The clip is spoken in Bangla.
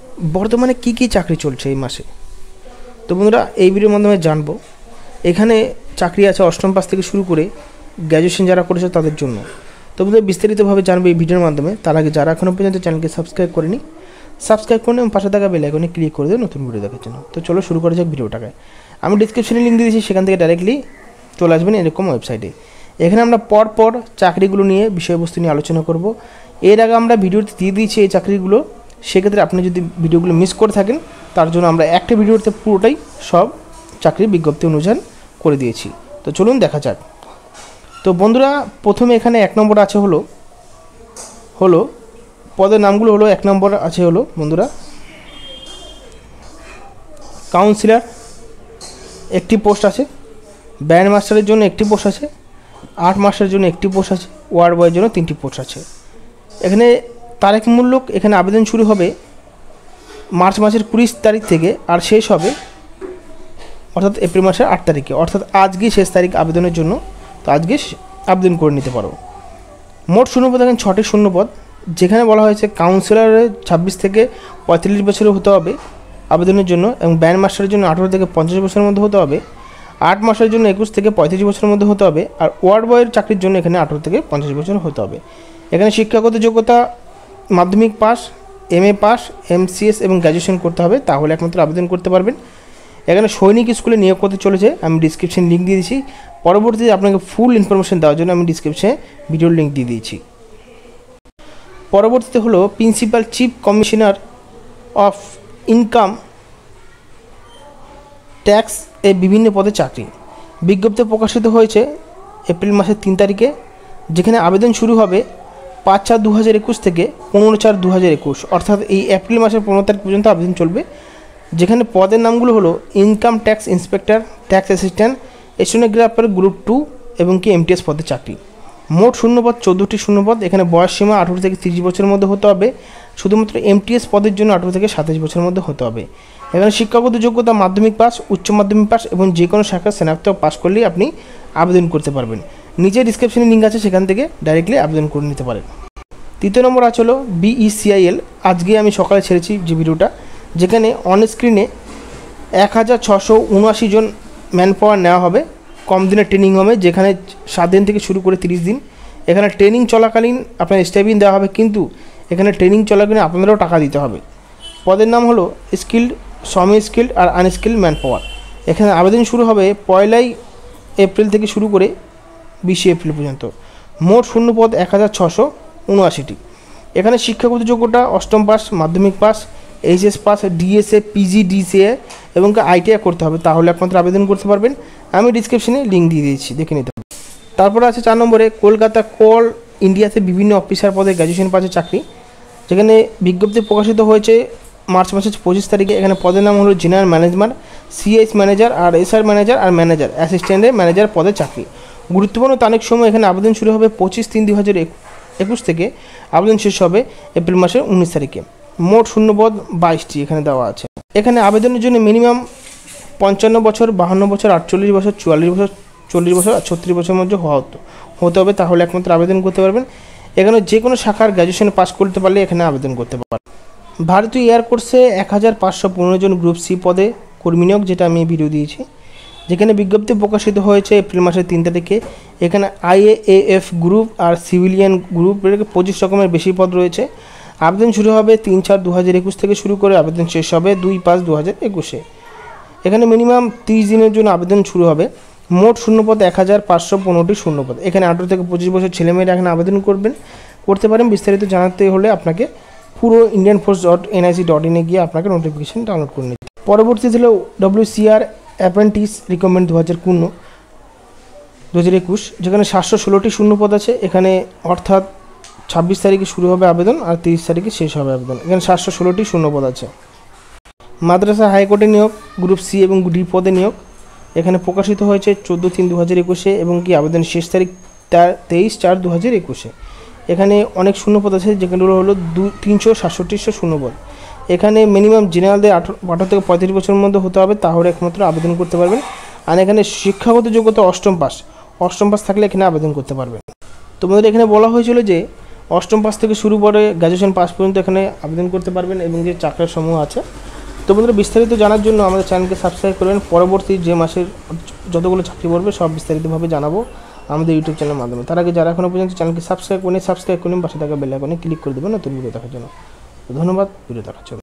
বর্তমানে কি চাকরি চলছে এই মাসে। তো বন্ধুরা এই ভিডিওর মাধ্যমে জানবো। এখানে চাকরি আছে অষ্টম পাস থেকে শুরু করে গ্র্যাজুয়েশন যারা করেছে তাদের জন্য। তো বন্ধুরা বিস্তারিতভাবে জানবো এই ভিডিওর মাধ্যমে। তার আগে যারা এখনও পর্যন্ত চ্যানেলকে সাবস্ক্রাইব করেনি, সাবস্ক্রাইব করুন এবং পাশে থাকা বেল আইকনে ক্লিক করে দিন নতুন ভিডিও দেখার জন্য। তো চলো শুরু করা যাক ভিডিওটাকে। আমি ডিসক্রিপশনে লিঙ্ক দিয়ে দিয়েছি, সেখান থেকে ডাইরেক্টলি চলে আসবেন এরকম ওয়েবসাইটে। এখানে আমরা পর চাকরিগুলো নিয়ে বিষয়বস্তু নিয়ে আলোচনা করব। এর আগে আমরা ভিডিওতে দিয়ে দিয়েছি এই চাকরিগুলো, সেক্ষেত্রে আপনি যদি ভিডিওগুলো মিস করে থাকেন তার জন্য আমরা একটা ভিডিওতে পুরোটাই সব চাকরির বিজ্ঞপ্তি অনুযায়ী করে দিয়েছি। তো চলুন দেখা যাক। তো বন্ধুরা প্রথমে এখানে 1 নম্বর আছে হলো পদের নামগুলো হলো 1 নম্বর আছে হলো বন্ধুরা কাউন্সিলর, একটি পোস্ট আছে। ব্যান্ড মাস্টারের জন্য একটি পোস্ট আছে। আর্ট মাস্টারের জন্য একটি পোস্ট আছে। ওয়ার্ড বয়ের জন্য 3টি পোস্ট আছে। এখানে তারিখমূলক এখানে আবেদন শুরু হবে মার্চ মাসের 20 তারিখ থেকে আর শেষ হবে অর্থাৎ এপ্রিল মাসের 8 তারিখে, অর্থাৎ আজকেই শেষ তারিখ আবেদনের জন্য। তো আজকে আবেদন করে নিতে পারো। মোট শূন্যপদ এখানে 6টি শূন্যপদ, যেখানে বলা হয়েছে কাউন্সিলরের 26 থেকে 45 বছরের হতে হবে আবেদনের জন্য, এবং ব্যান্ড মাস্টারের জন্য 18 থেকে 50 বছরের মধ্যে হতে হবে। আর্ট মাস্টারের জন্য 21 থেকে 35 বছরের মধ্যে হতে হবে। আর ওয়ার্ড বয়ের চাকরির জন্য এখানে 18 থেকে 50 বছর হতে হবে। এখানে শিক্ষাগত যোগ্যতা মাধ্যমিক পাস, MA পাস, MCS এবং গ্র্যাজুয়েশন করতে হবে, তাহলে একমাত্র আবেদন করতে পারবেন। এখানে সৈনিক স্কুলে নিয়োগ করতে চলেছে, আমি ডিসক্রিপশন লিঙ্ক দিয়ে দিয়েছি। পরবর্তীতে আপনাকে ফুল ইনফরমেশন দেওয়ার জন্য আমি ডিসক্রিপশনে ভিডিওর লিঙ্ক দিয়ে দিয়েছি। পরবর্তীতে হলো principal chief commissioner of income tax এই বিভিন্ন পদে চাকরি। বিজ্ঞপ্তি প্রকাশিত হয়েছে এপ্রিল মাসের 3 তারিখে, যেখানে আবেদন শুরু হবে 5/4/2021 থেকে 15/4/2021, অর্থাৎ এই এপ্রিল মাসের 15 তারিখ পর্যন্ত আবেদন চলবে। যেখানে পদের নামগুলো হলো income tax inspector, tax assistant, stenographer group 2 এবং MTS পদে চাকরি। মোট শূন্যপদ 14টি শূন্যপদ। এখানে বয়স সীমা 18 থেকে 30 বছরের মধ্যে হতে হবে। শুধুমাত্র MTS পদের জন্য 18 থেকে 27 বছরের মধ্যে হতে হবে। এখানে শিক্ষাগত যোগ্যতা মাধ্যমিক পাস, উচ্চ মাধ্যমিক পাস এবং যে কোনো শাখার স্নাতক পাস করলেই আপনি আবেদন করতে পারবেন। নিচে ডিসক্রিপশনে লিঙ্ক আছে, সেখান থেকে ডাইরেক্টলি আবেদন করে নিতে পারেন। 3 নম্বর আছে হলো BECIL। আজকে আমি সকালে ছেড়েছি যে ভিডিওটা, যেখানে অন স্ক্রিনে 1679 জন ম্যান পাওয়ার নেওয়া হবে। কম দিনের ট্রেনিং হবে, যেখানে 7 দিন থেকে শুরু করে 30 দিন। এখানে ট্রেনিং চলাকালীন আপনার স্টাইপেন্ড দেওয়া হবে, কিন্তু এখানে ট্রেনিং চলাকালীন আপনাদেরও টাকা দিতে হবে। পদের নাম হলো স্কিল্ড, সেমি স্কিল্ড আর আনস্কিল্ড ম্যান পাওয়ার। এখানে আবেদন শুরু হবে 1 এপ্রিল থেকে শুরু করে 20 এপ্রিল পর্যন্ত। মোট শূন্যপদ 1679টি। এখানে শিক্ষাগত যোগ্যতা অষ্টম পাস, মাধ্যমিক pass, HS pass, DSA, PG, DCA এবং ITI করতে হবে, তাহলে একমাত্র আবেদন করতে পারবেন। আমি ডিসক্রিপশনে লিঙ্ক দিয়ে দিয়েছি, দেখে নিতে হবে। তারপরে আছে 4 নম্বরে কলকাতা কোল ইন্ডিয়াতে বিভিন্ন অফিসার পদে গ্র্যাজুয়েশন পাসের চাকরি, যেখানে বিজ্ঞপ্তি প্রকাশিত হয়েছে মার্চ মাসের 25 তারিখে। এখানে পদের নাম হলো জেনারেল ম্যানেজমেন্ট, CS ম্যানেজার আর SR ম্যানেজার আর ম্যানেজার অ্যাসিস্ট্যান্টের ম্যানেজার পদে চাকরি। গুরুত্বপূর্ণ তারিখ সময় এখানে আবেদন শুরু হবে 25/3/2021 থেকে, আবেদন শেষ হবে এপ্রিল মাসের 19 তারিখে। মোট শূন্যপদ 22টি এখানে দেওয়া আছে। এখানে আবেদনের জন্য মিনিমাম 55 বছর, 52 বছর, 48 বছর, 44 বছর, 40 বছর আর 36 বছরের মধ্যে হতে হবে, তাহলে একমাত্র আবেদন করতে পারবেন। এখানে যে কোনো শাখার গ্র্যাজুয়েশন পাস করতে পারলে এখানে আবেদন করতে পারবেন। ভারতীয় এয়ারফোর্সে 1515 জন গ্রুপ C পদে কর্মী নিয়োগ, যেটা আমি ভিডিও দিয়েছি। যেখানে বিজ্ঞপ্তি প্রকাশিত হয়েছে এপ্রিল মাসের 3 তারিখে। এখানে IAAF গ্রুপ আর সিভিলিয়ান গ্রুপ 25 রকমের বেশি পদ রয়েছে। আবেদন শুরু হবে 3/4/2021 থেকে শুরু করে আবেদন শেষ হবে 2/5/2021। এখানে মিনিমাম 30 দিনের জন্য আবেদন শুরু হবে। মোট শূন্যপদ 1515টি শূন্যপদ। এখানে 18 থেকে 25 বছর ছেলেমেয়েরা এখানে আবেদন করতে পারেন। বিস্তারিত জানাতে হলে আপনাকে পুরো indianforce.nic.in গিয়ে আপনাকে নোটিফিকেশন ডাউনলোড করে নিতে। পরবর্তীতে হলো WCR অ্যাপ্রেন্টিস রিক্রুটমেন্ট 2021, যেখানে 716টি শূন্যপদ আছে। এখানে অর্থাৎ 26 তারিখে শুরু হবে আবেদন আর 30 তারিখে শেষ হবে আবেদন। এখানে 716টি শূন্যপদ আছে। মাদ্রাসা হাইকোর্টে নিয়োগ, গ্রুপ C এবং D পদে নিয়োগ। এখানে প্রকাশিত হয়েছে 14/3/2021 এবং আবেদন শেষ তারিখ 23/4/2021। এখানে অনেক শূন্যপদ আছে, যেগুলো হলো 367 শূন্যপদ। এখানে মিনিমাম জেনারেলদের 18 থেকে 35 বছরের মধ্যে হতে হবে, তাহলে একমাত্র আবেদন করতে পারবেন। আর এখানে শিক্ষাগত যোগ্যতা অষ্টম পাস থাকলে এখানে আবেদন করতে পারবেন। তোমাদের এখানে বলা হয়েছিল যে অষ্টম পাস থেকে শুরু করে গ্র্যাজুয়েশন পাস পর্যন্ত এখানে আবেদন করতে পারবেন এবং যে চাকরির সমূহ আছে। তো বন্ধুরা, বিস্তারিত জানার জন্য আমাদের চ্যানেলকে সাবস্ক্রাইব করবেন। পরবর্তী যে মাসের যতগুলো চাকরি পড়বে সব বিস্তারিতভাবে জানাবো আমাদের ইউটিউব চ্যানেলের মাধ্যমে। তার আগে যারা এখনও পর্যন্ত চ্যানেলকে সাবস্ক্রাইব করুন, পাশে থাকা বেল আইকনে ক্লিক করে দেবেন নতুন ভিডিও দেখার জন্য। ধন্যবাদ ভিডিও দেখার জন্য।